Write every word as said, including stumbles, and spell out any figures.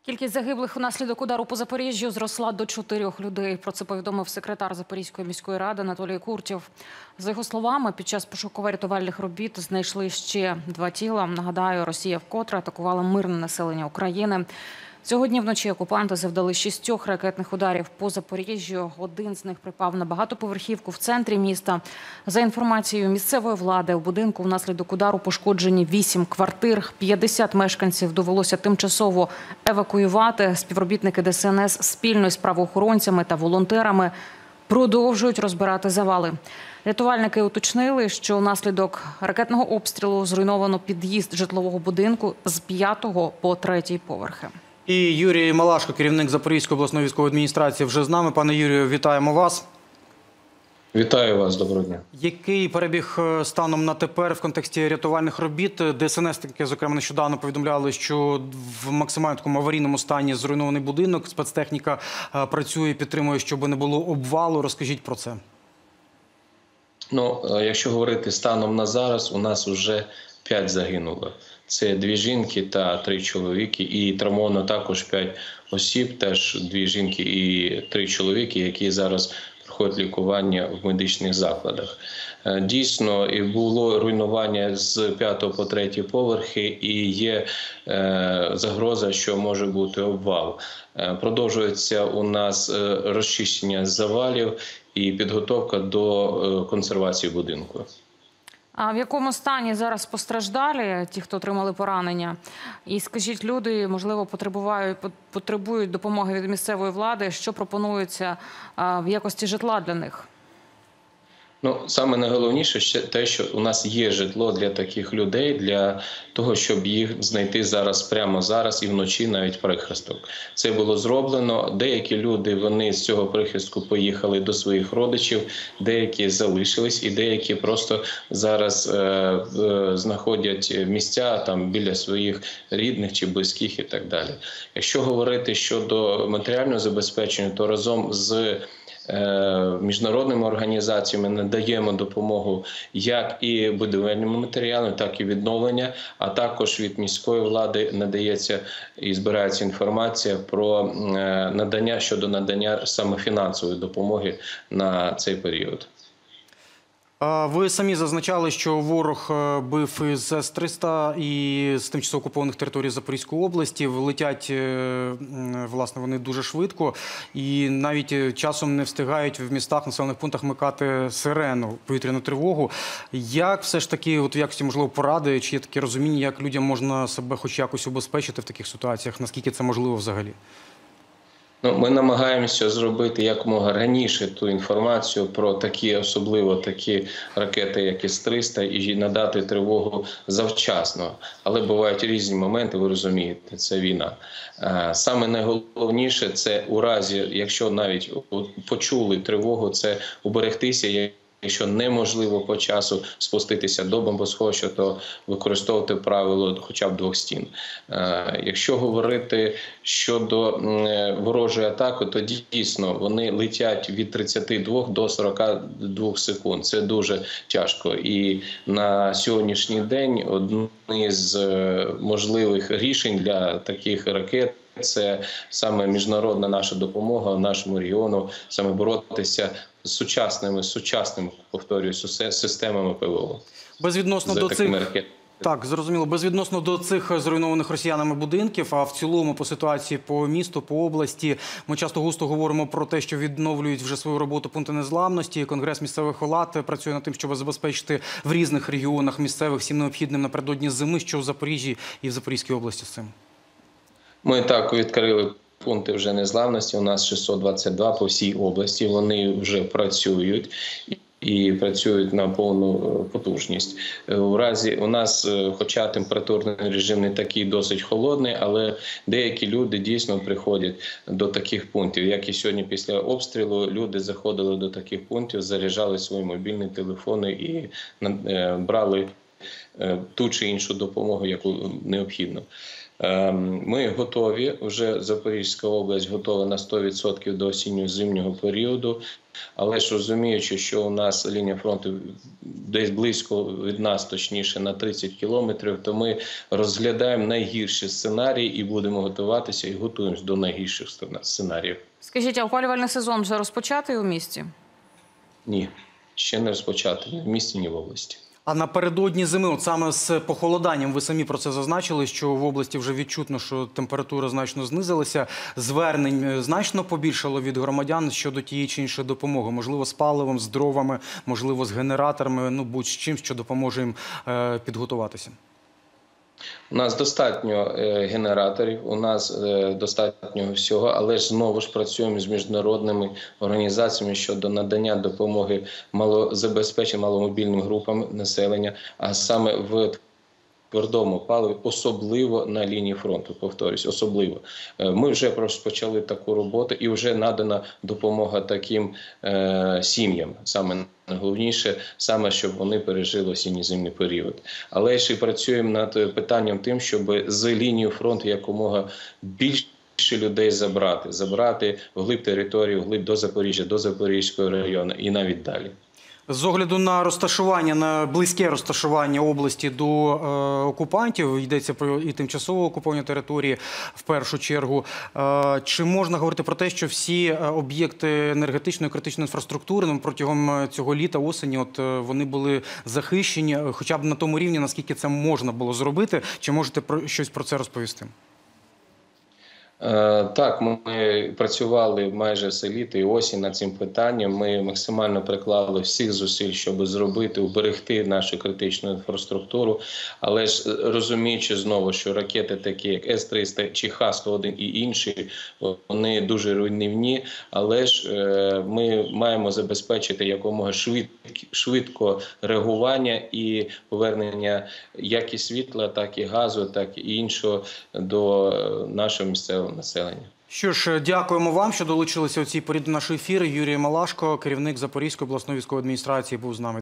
Кількість загиблих унаслідок удару по Запоріжжю зросла до чотирьох людей. Про це повідомив секретар Запорізької міської ради Анатолій Куртєв. За його словами, під час пошуково-рятувальних робіт знайшли ще два тіла. Нагадаю, Росія вкотре атакувала мирне населення України. Сьогодні вночі окупанти завдали шістьох ракетних ударів по Запоріжжю. Один з них припав на багатоповерхівку в центрі міста. За інформацією місцевої влади, у будинку внаслідок удару пошкоджені вісім квартир. п'ятдесят мешканців довелося тимчасово евакуювати. Співробітники Де Се Ен Ес спільно з правоохоронцями та волонтерами продовжують розбирати завали. Рятувальники уточнили, що внаслідок ракетного обстрілу зруйновано під'їзд житлового будинку з п'ятого по третій поверхи. І Юрій Малашко, керівник Запорізької обласної військової адміністрації, вже з нами. Пане Юрію, вітаємо вас. Вітаю вас, доброго дня. Який перебіг станом на тепер в контексті рятувальних робіт? Де Ес Ен Ес, таке, зокрема, нещодавно повідомляли, що в максимально такому аварійному стані зруйнований будинок, спецтехніка працює, підтримує, щоб не було обвалу. Розкажіть про це. Ну, якщо говорити станом на зараз, у нас вже п'ять загинуло. Це дві жінки та три чоловіки, і травмовано також п'ять осіб, теж дві жінки і три чоловіки, які зараз проходять лікування в медичних закладах. Дійсно, і було руйнування з п'ятого по третій поверхи, і є е, загроза, що може бути обвал. Е, продовжується у нас е, розчищення завалів і підготовка до е, консервації будинку. А в якому стані зараз постраждалі, ті, хто отримали поранення? І скажіть, люди, можливо, потребують, потребують допомоги від місцевої влади. Що пропонується в якості житла для них? Ну, саме найголовніше ще те, що у нас є житло для таких людей, для того, щоб їх знайти зараз, прямо зараз і вночі навіть прихисток. Це було зроблено. Деякі люди, вони з цього прихистку поїхали до своїх родичів, деякі залишились і деякі просто зараз е, е, знаходять місця там біля своїх рідних чи близьких і так далі. Якщо говорити щодо матеріального забезпечення, то разом з міжнародними організаціями надаємо допомогу як і будівельними матеріалами, так і відновлення, а також від міської влади надається і збирається інформація про надання щодо надання саме фінансової допомоги на цей період. Ви самі зазначали, що ворог бив із Ес триста і з тимчасово окупованих територій Запорізької області. Летять, власне, вони дуже швидко і навіть часом не встигають в містах, населених пунктах вмикати сирену, повітряну тривогу. Як все ж таки, от в якості, можливо, поради, чи є таке розуміння, як людям можна себе хоч якось убезпечити в таких ситуаціях? Наскільки це можливо взагалі? Ну, ми намагаємося зробити якомога раніше ту інформацію про такі, особливо такі ракети, як Ес триста, і надати тривогу завчасно. Але бувають різні моменти, ви розумієте, це війна. Саме найголовніше – це у разі, якщо навіть почули тривогу, це уберегтися. Якщо неможливо по часу спуститися до бомбосховища, то використовувати правило хоча б двох стін. Якщо говорити щодо ворожої атаки, то дійсно вони летять від тридцяти двох до сорока двох секунд. Це дуже тяжко. І на сьогоднішній день одне з можливих рішень для таких ракет – це саме міжнародна наша допомога нашому регіону, саме боротися з сучасними, сучасними, повторюю, системами Пе Ве О. Безвідносно до цих... Так, зрозуміло. Безвідносно до цих зруйнованих росіянами будинків, а в цілому по ситуації по місту, по області, ми часто густо говоримо про те, що відновлюють вже свою роботу пункти незламності. Конгрес місцевих влад працює над тим, щоб забезпечити в різних регіонах місцевих всім необхідним напередодні зими, що в Запоріжжі і в Запорізькій області з цим. Ми так відкрили пункти вже незламності, у нас шістсот двадцять два по всій області, вони вже працюють і працюють на повну потужність. У разі у нас, хоча температурний режим не такий досить холодний, але деякі люди дійсно приходять до таких пунктів. Як і сьогодні після обстрілу, люди заходили до таких пунктів, заряджали свої мобільні телефони і брали ту чи іншу допомогу, яку необхідно. Ми готові, вже Запорізька область готова на сто відсотків до осінньо-зимнього періоду, але ж розуміючи, що у нас лінія фронту десь близько від нас, точніше, на тридцять кілометрів, то ми розглядаємо найгірші сценарії і будемо готуватися і готуємося до найгірших сценаріїв. Скажіть, а опалювальний сезон вже розпочатий у місті? Ні, ще не розпочати ні в місті, ні в області. А напередодні зими, от саме з похолоданням, ви самі про це зазначили, що в області вже відчутно, що температура значно знизилася, звернень значно побільшало від громадян щодо тієї чи іншої допомоги, можливо, з паливом, з дровами, можливо, з генераторами, ну будь-з чим, що допоможе їм е, підготуватися. У нас достатньо генераторів, у нас достатньо всього, але ж знову ж працюємо з міжнародними організаціями щодо надання допомоги малозабезпеченим маломобільним групам населення, а саме в твердому паливі, особливо на лінії фронту, повторюсь, особливо. Ми вже розпочали таку роботу і вже надана допомога таким е, сім'ям, саме найголовніше, саме щоб вони пережили осінньо-зимний період. Але ще й працюємо над питанням тим, щоб з лінії фронту якомога більше людей забрати, забрати вглиб території, вглиб до Запоріжжя, до Запорізького району і навіть далі. З огляду на розташування, на близьке розташування області до е, окупантів, йдеться про і тимчасово окуповані території в першу чергу, е, чи можна говорити про те, що всі об'єкти енергетичної критичної інфраструктури ну, протягом цього літа, осені, от е, вони були захищені, хоча б на тому рівні, наскільки це можна було зробити? Чи можете про, щось про це розповісти? Так, ми працювали майже все літо і осінь над цим питанням. Ми максимально приклали всіх зусиль, щоб зробити, уберегти нашу критичну інфраструктуру. Але ж розуміючи знову, що ракети такі, як С триста чи Х сто один і інші, вони дуже руйнівні. Але ж ми маємо забезпечити якомога швидко реагування і повернення як і світла, так і газу, так і іншого до нашого місцевого населення. Що ж, дякуємо вам, що долучилися у цій порі до нашого ефіру. Юрій Малашко, керівник Запорізької обласної військової адміністрації, був з нами.